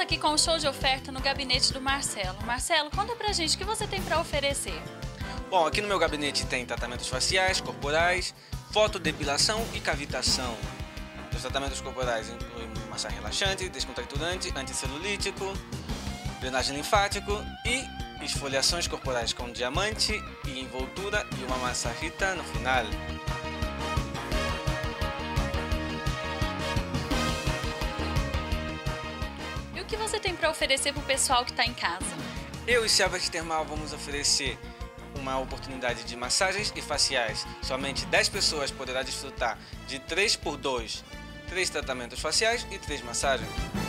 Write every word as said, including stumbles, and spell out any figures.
aqui com o show de oferta no gabinete do Marcelo. Marcelo, conta pra gente o que você tem para oferecer. Bom, aqui no meu gabinete tem tratamentos faciais, corporais, fotodepilação e cavitação. Os tratamentos corporais incluem massagem relaxante, descontracturante, anticelulítico, drenagem linfático e esfoliações corporais com diamante e envoltura e uma massagita no final. E o que você tem para oferecer pro pessoal que está em casa? Eu e Selvas Termal vamos oferecer uma oportunidade de massagens e faciais. Somente dez pessoas poderá desfrutar de três por dois, três tratamentos faciais e três massagens.